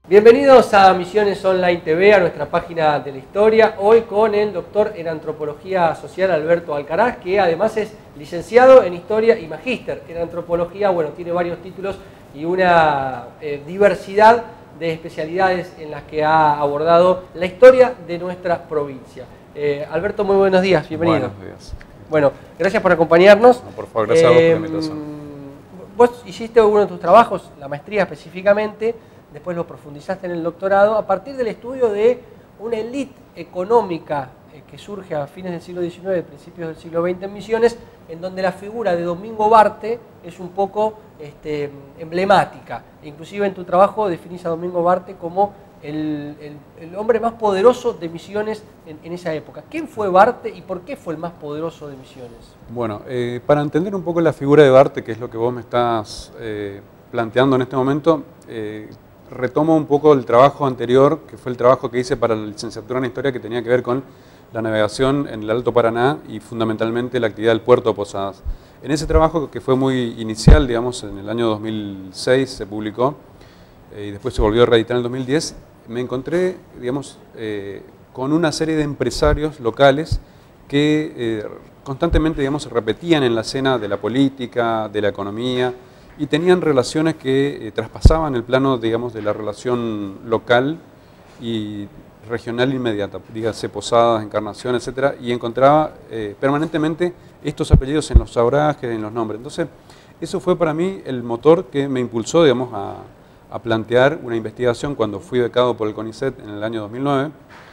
Bienvenidos a Misiones Online TV, a nuestra página de la historia, hoy con el doctor en Antropología Social Alberto Alcaraz, que además es licenciado en Historia y magíster en Antropología. Bueno, tiene varios títulos y una diversidad de especialidades en las que ha abordado la historia de nuestra provincia. Alberto, muy buenos días, bienvenido. Buenos días. Bueno, gracias por acompañarnos. No, por favor, gracias a vos por la invitación. Vos hiciste uno de tus trabajos, la maestría específicamente, después lo profundizaste en el doctorado, a partir del estudio de una élite económica que surge a fines del siglo XIX, principios del siglo XX en Misiones, en donde la figura de Domingo Barte es un poco emblemática. Inclusive en tu trabajo definís a Domingo Barte como el hombre más poderoso de Misiones en esa época. ¿Quién fue Barte y por qué fue el más poderoso de Misiones? Bueno, para entender un poco la figura de Barte, que es lo que vos me estás planteando en este momento, retomo un poco el trabajo anterior, que fue el trabajo que hice para la licenciatura en Historia, que tenía que ver con la navegación en el Alto Paraná y fundamentalmente la actividad del puerto de Posadas. En ese trabajo, que fue muy inicial, digamos, en el año 2006 se publicó y después se volvió a reeditar en el 2010, me encontré, digamos, con una serie de empresarios locales que constantemente, digamos, se repetían en la escena de la política, de la economía, y tenían relaciones que traspasaban el plano, digamos, de la relación local y regional inmediata, dígase Posadas, Encarnación, etcétera, y encontraba permanentemente estos apellidos en los abrajes, en los nombres. Entonces, eso fue para mí el motor que me impulsó, digamos, a plantear una investigación cuando fui becado por el CONICET en el año 2009,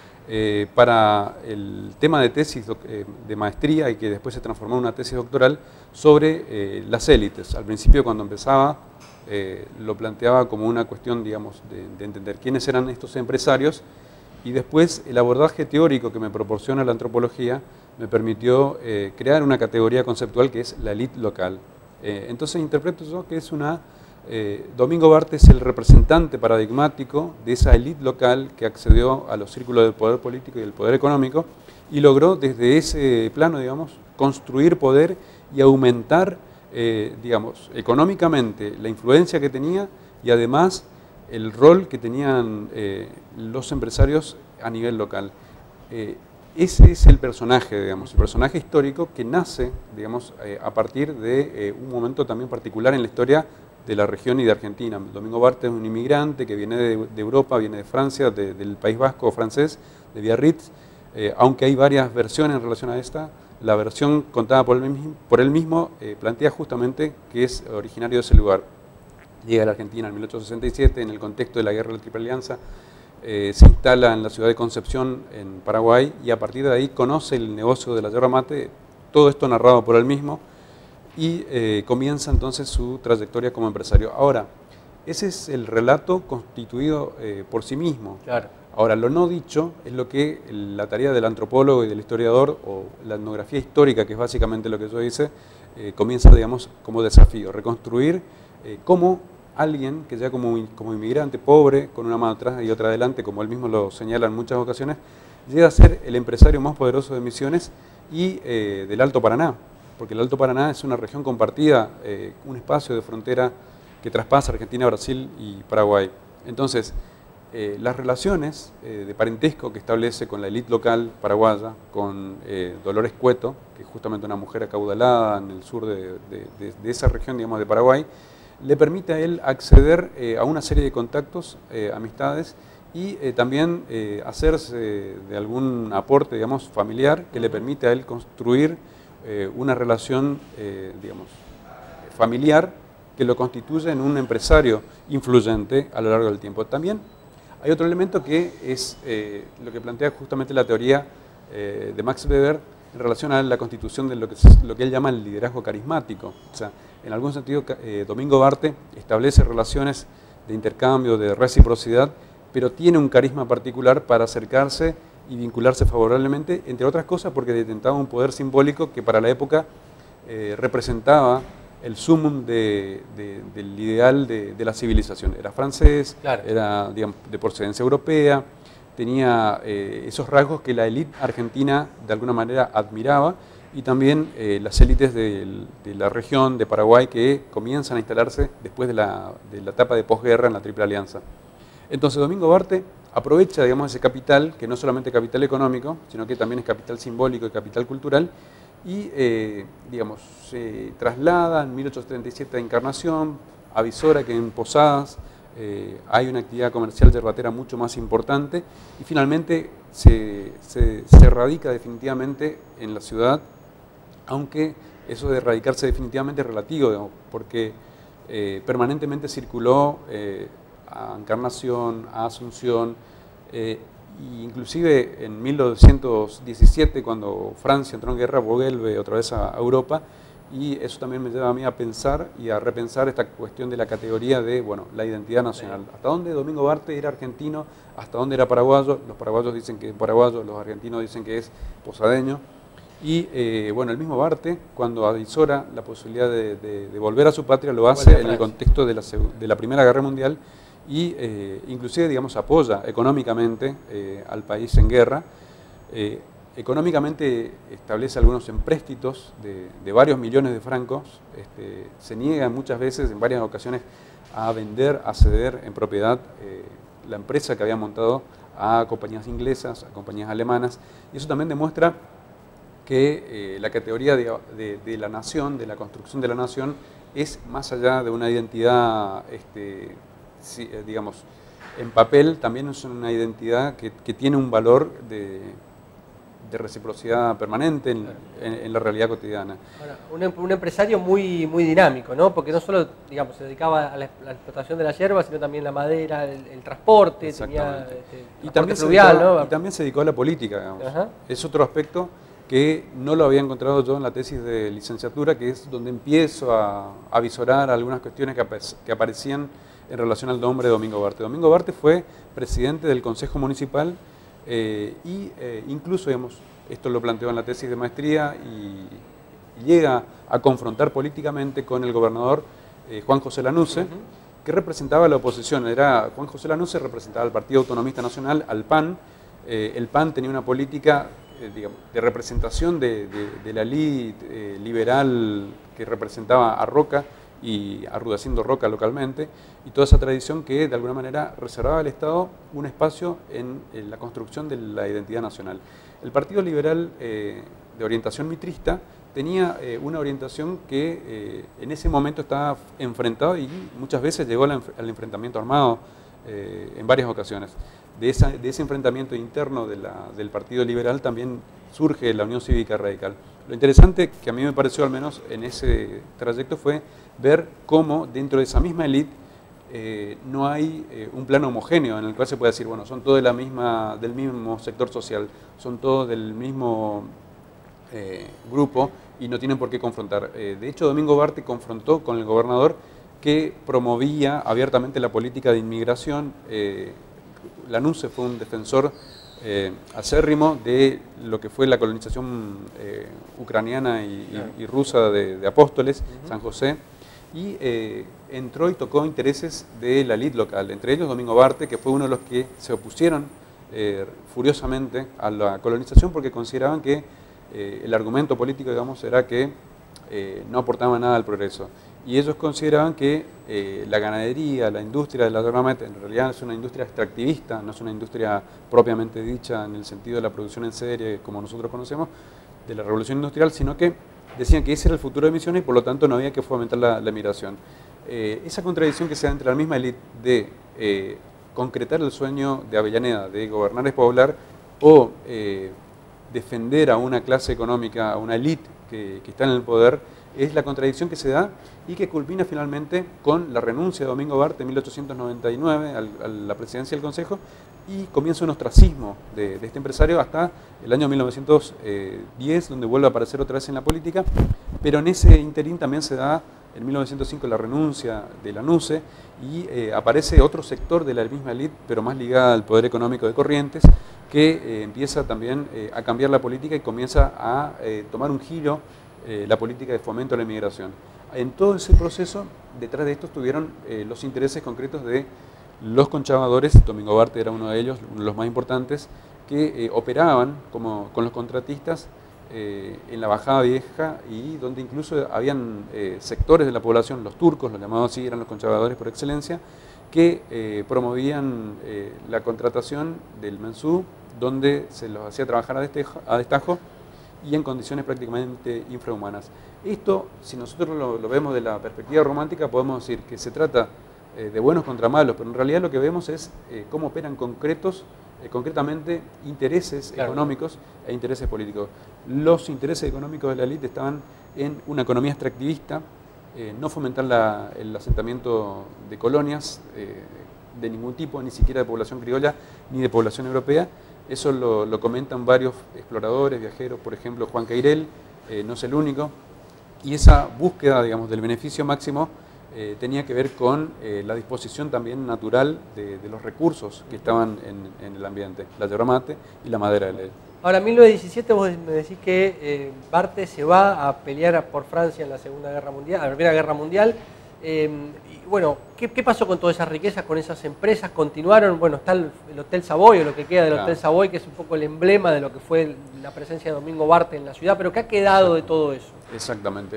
para el tema de tesis de maestría y que después se transformó en una tesis doctoral sobre las élites. Al principio, cuando empezaba, lo planteaba como una cuestión, digamos, de entender quiénes eran estos empresarios, y después el abordaje teórico que me proporciona la antropología me permitió crear una categoría conceptual que es la élite local. Entonces interpreto yo que es Domingo Barte es el representante paradigmático de esa élite local que accedió a los círculos del poder político y del poder económico y logró desde ese plano, digamos, construir poder y aumentar, digamos, económicamente la influencia que tenía y además el rol que tenían los empresarios a nivel local. Ese es el personaje, digamos, el personaje histórico que nace, digamos, a partir de un momento también particular en la historia de la región y de Argentina. Domingo Barte es un inmigrante que viene de Europa, viene de Francia, del País Vasco francés, de Biarritz, aunque hay varias versiones en relación a esta. La versión contada por él mismo plantea justamente que es originario de ese lugar. Llega a la Argentina en 1867 en el contexto de la Guerra de la Triple Alianza, se instala en la ciudad de Concepción, en Paraguay, y a partir de ahí conoce el negocio de la yerba mate, todo esto narrado por él mismo, y comienza entonces su trayectoria como empresario. Ahora, ese es el relato constituido por sí mismo. Claro. Ahora, lo no dicho es lo que la tarea del antropólogo y del historiador, o la etnografía histórica, que es básicamente lo que yo hice, comienza, digamos, como desafío, reconstruir cómo alguien que ya como inmigrante pobre, con una mano atrás y otra adelante, como él mismo lo señala en muchas ocasiones, llega a ser el empresario más poderoso de Misiones y del Alto Paraná, porque el Alto Paraná es una región compartida, un espacio de frontera que traspasa Argentina, Brasil y Paraguay. Entonces, las relaciones de parentesco que establece con la élite local paraguaya, con Dolores Cueto, que es justamente una mujer acaudalada en el sur de esa región, digamos, de Paraguay, le permite a él acceder a una serie de contactos, amistades, y también hacerse de algún aporte, digamos, familiar que le permite a él construir una relación, digamos, familiar que lo constituye en un empresario influyente a lo largo del tiempo. También hay otro elemento que es lo que plantea justamente la teoría de Max Weber en relación a la constitución de lo que él llama el liderazgo carismático. O sea, en algún sentido, Domingo Barte establece relaciones de intercambio, de reciprocidad, pero tiene un carisma particular para acercarse y vincularse favorablemente, entre otras cosas porque detentaba un poder simbólico que para la época representaba el sumum del ideal de la civilización. Era francés, claro, era, digamos, de procedencia europea, tenía esos rasgos que la élite argentina de alguna manera admiraba, y también las élites de la región de Paraguay que comienzan a instalarse después de la etapa de posguerra en la Triple Alianza. Entonces Domingo Barte aprovecha, digamos, ese capital, que no solamente capital económico, sino que también es capital simbólico y capital cultural, y, digamos, se traslada en 1837 a Encarnación, avisora que en Posadas hay una actividad comercial yerbatera mucho más importante, y finalmente se radica definitivamente en la ciudad, aunque eso de radicarse definitivamente es relativo, digamos, porque permanentemente circuló a Encarnación, a Asunción, inclusive en 1917, cuando Francia entró en guerra, vuelve otra vez a Europa, y eso también me lleva a mí a pensar y a repensar esta cuestión de la categoría de, bueno, la identidad nacional. ¿Hasta dónde Domingo Barte era argentino? ¿Hasta dónde era paraguayo? Los paraguayos dicen que es paraguayo, los argentinos dicen que es posadeño. Y bueno, el mismo Barte, cuando avisora la posibilidad de volver a su patria, lo hace en el contexto de la Primera Guerra Mundial, y inclusive, digamos, apoya económicamente al país en guerra. Económicamente establece algunos empréstitos de varios millones de francos, se niega muchas veces, en varias ocasiones, a vender, a ceder en propiedad la empresa que había montado a compañías inglesas, a compañías alemanas, y eso también demuestra que la categoría de la nación, de la construcción de la nación, es más allá de una identidad, digamos, en papel, también es una identidad que tiene un valor de reciprocidad permanente en la realidad cotidiana. Ahora, un empresario muy dinámico, ¿no? Porque no solo, digamos, se dedicaba a la explotación de la hierba, sino también la madera, el transporte, tenía y también fluvial, ¿no? Y también se dedicó a la política, digamos. Ajá. Es otro aspecto que no lo había encontrado yo en la tesis de licenciatura, que es donde empiezo a visorar algunas cuestiones que aparecían en relación al nombre de Domingo Barte. Domingo Barte fue presidente del Consejo Municipal, incluso, digamos, esto lo planteó en la tesis de maestría, y llega a confrontar políticamente con el gobernador Juan José Lanusse, que representaba a la oposición. Juan José Lanusse representaba al Partido Autonomista Nacional, al PAN. El PAN tenía una política, digamos, de representación de la élite liberal que representaba a Roca y a Rudecindo Roca localmente, y toda esa tradición que de alguna manera reservaba al Estado un espacio en la construcción de la identidad nacional. El Partido Liberal de orientación mitrista tenía una orientación que en ese momento estaba enfrentado y muchas veces llegó al enfrentamiento armado en varias ocasiones. De ese enfrentamiento interno del Partido Liberal también surge la Unión Cívica Radical. Lo interesante que a mí me pareció, al menos en ese trayecto, fue ver cómo dentro de esa misma élite no hay un plano homogéneo en el cual se puede decir, bueno, son todos del mismo sector social, son todos del mismo grupo y no tienen por qué confrontar. De hecho, Domingo Barte confrontó con el gobernador, que promovía abiertamente la política de inmigración. Lanusse fue un defensor acérrimo de lo que fue la colonización ucraniana y rusa de Apóstoles, San José, y entró y tocó intereses de la élite local, entre ellos Domingo Barte, que fue uno de los que se opusieron furiosamente a la colonización, porque consideraban que el argumento político, digamos, era que no aportaba nada al progreso. Y ellos consideraban que la ganadería, la industria de la agronomía, en realidad es una industria extractivista, no es una industria propiamente dicha en el sentido de la producción en serie, como nosotros conocemos, de la revolución industrial, sino que decían que ese era el futuro de Misiones y por lo tanto no había que fomentar la migración. Esa contradicción que se da entre la misma élite de concretar el sueño de Avellaneda, de gobernar es poblar, o defender a una clase económica, a una élite que está en el poder, es la contradicción que se da y que culmina finalmente con la renuncia de Domingo Barte en 1899 a la presidencia del Consejo, y comienza un ostracismo de este empresario hasta el año 1910, donde vuelve a aparecer otra vez en la política, pero en ese interín también se da en 1905 la renuncia de Lanusse y aparece otro sector de la misma élite, pero más ligada al poder económico de Corrientes, que empieza también a cambiar la política y comienza a tomar un giro la política de fomento a la inmigración. En todo ese proceso, detrás de esto estuvieron los intereses concretos de los conchavadores. Domingo Barte era uno de ellos, uno de los más importantes, que operaban con los contratistas en la Bajada Vieja y donde incluso habían sectores de la población, los turcos, los llamados así, eran los conservadores por excelencia, que promovían la contratación del mensú, donde se los hacía trabajar a destajo y en condiciones prácticamente infrahumanas. Esto, si nosotros lo vemos de la perspectiva romántica, podemos decir que se trata de buenos contra malos, pero en realidad lo que vemos es cómo operan concretamente intereses económicos e intereses políticos. Los intereses económicos de la élite estaban en una economía extractivista, no fomentar el asentamiento de colonias de ningún tipo, ni siquiera de población criolla ni de población europea. Eso lo comentan varios exploradores, viajeros, por ejemplo Juan Cairel, no es el único, y esa búsqueda, digamos, del beneficio máximo tenía que ver con la disposición también natural de los recursos que estaban en el ambiente, la yerba mate y la madera de ley. Ahora, en 1917 vos me decís que Barthe se va a pelear por Francia en la Primera Guerra Mundial. Y bueno, ¿qué pasó con todas esas riquezas, con esas empresas? ¿Continuaron? Bueno, está el Hotel Savoy, o lo que queda del Hotel Savoy, que es un poco el emblema de lo que fue la presencia de Domingo Barthe en la ciudad, pero ¿qué ha quedado de todo eso? Exactamente.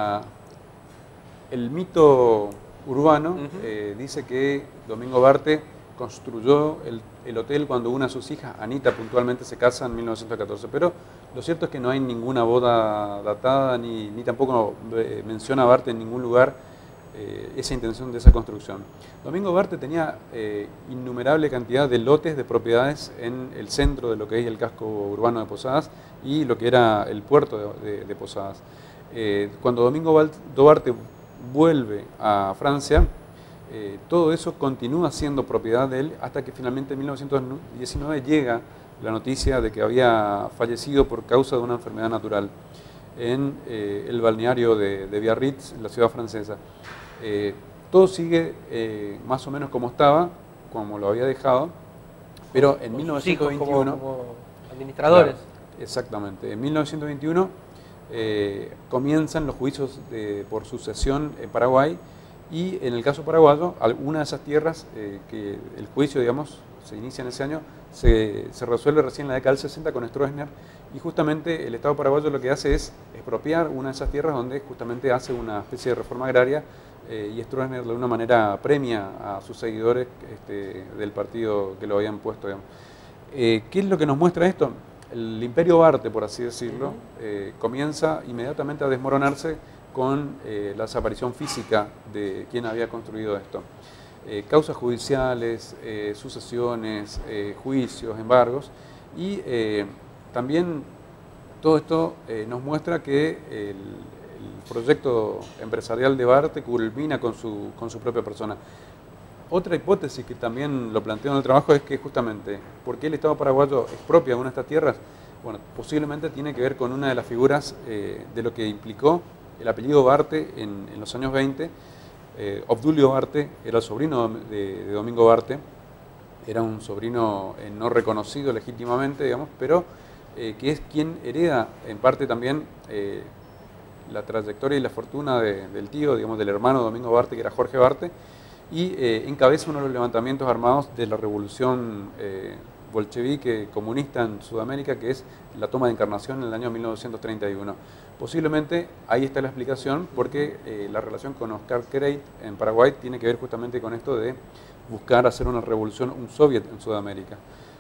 El mito urbano dice que Domingo Barthe construyó el hotel cuando una de sus hijas, Anita, puntualmente se casa en 1914, pero lo cierto es que no hay ninguna boda datada, ni tampoco menciona a Barthe en ningún lugar esa intención de esa construcción. Domingo Barthe tenía innumerable cantidad de lotes de propiedades en el centro de lo que es el casco urbano de Posadas y lo que era el puerto de Posadas. Cuando Domingo Barthe vuelve a Francia, todo eso continúa siendo propiedad de él hasta que finalmente en 1919 llega la noticia de que había fallecido por causa de una enfermedad natural en el balneario de Biarritz, en la ciudad francesa. Todo sigue más o menos como estaba, como lo había dejado, pero en 1921... como administradores. Claro, exactamente. En 1921 comienzan los juicios por sucesión en Paraguay y en el caso paraguayo, alguna de esas tierras que el juicio, digamos, se inicia en ese año, se resuelve recién en la década del 60 con Stroessner y justamente el Estado paraguayo lo que hace es expropiar una de esas tierras donde justamente hace una especie de reforma agraria y Stroessner de alguna manera premia a sus seguidores del partido que lo habían puesto, digamos. ¿Qué es lo que nos muestra esto? El Imperio Barthe, por así decirlo, comienza inmediatamente a desmoronarse con la desaparición física de quien había construido esto. Causas judiciales, sucesiones, juicios, embargos y también todo esto nos muestra que el proyecto empresarial de Barthe culmina con su propia persona. Otra hipótesis que también lo planteo en el trabajo es que justamente, ¿por qué el Estado paraguayo expropia una de estas tierras? Bueno, posiblemente tiene que ver con una de las figuras de lo que implicó el apellido Barthe en los años 20. Obdulio Barthe era el sobrino de Domingo Barthe, era un sobrino no reconocido legítimamente, digamos, pero que es quien hereda en parte también la trayectoria y la fortuna del tío, digamos, del hermano de Domingo Barthe, que era Jorge Barthe, y encabeza uno de los levantamientos armados de la revolución bolchevique comunista en Sudamérica, que es la toma de Encarnación en el año 1931. Posiblemente ahí está la explicación, porque la relación con Oscar Creyt en Paraguay tiene que ver justamente con esto de buscar hacer una revolución, un soviet en Sudamérica.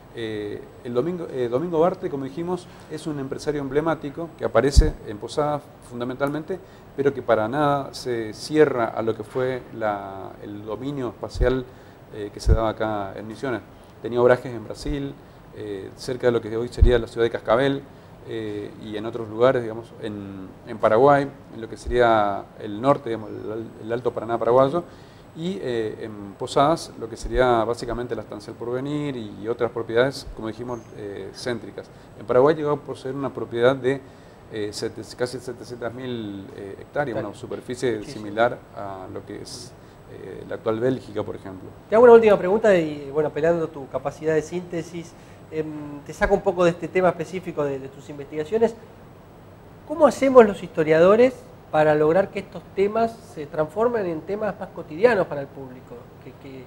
Domingo Barthe, como dijimos, es un empresario emblemático que aparece en Posadas fundamentalmente, pero que para nada se cierra a lo que fue el dominio espacial que se daba acá en Misiones. Tenía obrajes en Brasil, cerca de lo que hoy sería la ciudad de Cascabel, y en otros lugares, digamos, en Paraguay, en lo que sería el norte, digamos, el Alto Paraná paraguayo, y en Posadas, lo que sería básicamente la Estancia del Porvenir y otras propiedades, como dijimos, céntricas. En Paraguay llegó a poseer una propiedad de casi 700.000 hectáreas, una superficie similar a lo que es la actual Bélgica, por ejemplo. Te hago una última pregunta y, bueno, apelando a tu capacidad de síntesis, te saco un poco de este tema específico de tus investigaciones. ¿Cómo hacemos los historiadores para lograr que estos temas se transformen en temas más cotidianos para el público?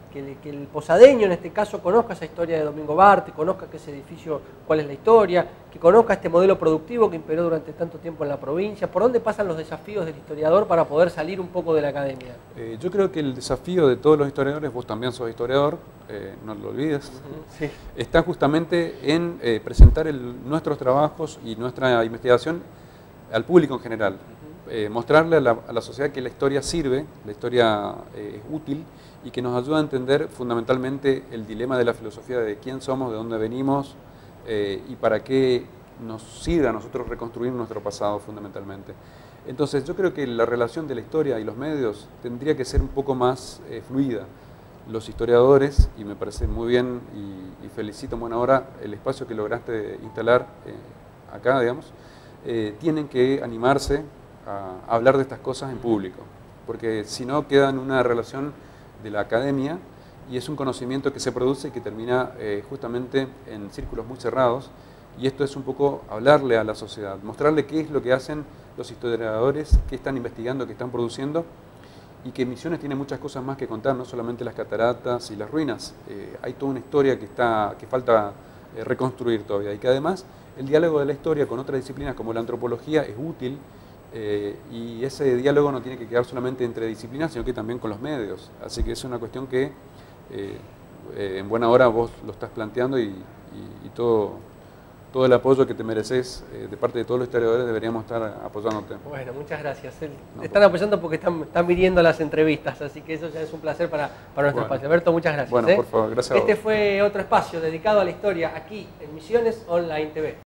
que el posadeño en este caso conozca esa historia de Domingo Barte, conozca que ese edificio, cuál es la historia, que conozca este modelo productivo que imperó durante tanto tiempo en la provincia. ¿Por dónde pasan los desafíos del historiador para poder salir un poco de la academia? Yo creo que el desafío de todos los historiadores, vos también sos historiador, no lo olvides, Sí. está justamente en presentar nuestros trabajos y nuestra investigación al público en general. Mostrarle a la sociedad que la historia sirve, la historia es útil y que nos ayuda a entender fundamentalmente el dilema de la filosofía de quién somos, de dónde venimos y para qué nos sirve a nosotros reconstruir nuestro pasado fundamentalmente. Entonces yo creo que la relación de la historia y los medios tendría que ser un poco más fluida. Los historiadores, y me parece muy bien y felicito en buena hora el espacio que lograste instalar acá, digamos, tienen que animarse a hablar de estas cosas en público, porque si no queda en una relación de la academia y es un conocimiento que se produce y que termina justamente en círculos muy cerrados, y esto es un poco hablarle a la sociedad, mostrarle qué es lo que hacen los historiadores, qué están investigando, qué están produciendo, y que Misiones tiene muchas cosas más que contar, no solamente las cataratas y las ruinas, hay toda una historia que falta reconstruir todavía, y que además el diálogo de la historia con otras disciplinas como la antropología es útil, y ese diálogo no tiene que quedar solamente entre disciplinas, sino que también con los medios. Así que es una cuestión que en buena hora vos lo estás planteando y todo el apoyo que te mereces de parte de todos los historiadores deberíamos estar apoyándote. Bueno, muchas gracias. Te están apoyando porque están viniendo las entrevistas, así que eso ya es un placer para nuestro espacio. Alberto, muchas gracias. Bueno, por favor, gracias a vos. Este fue otro espacio dedicado a la historia aquí en Misiones Online TV.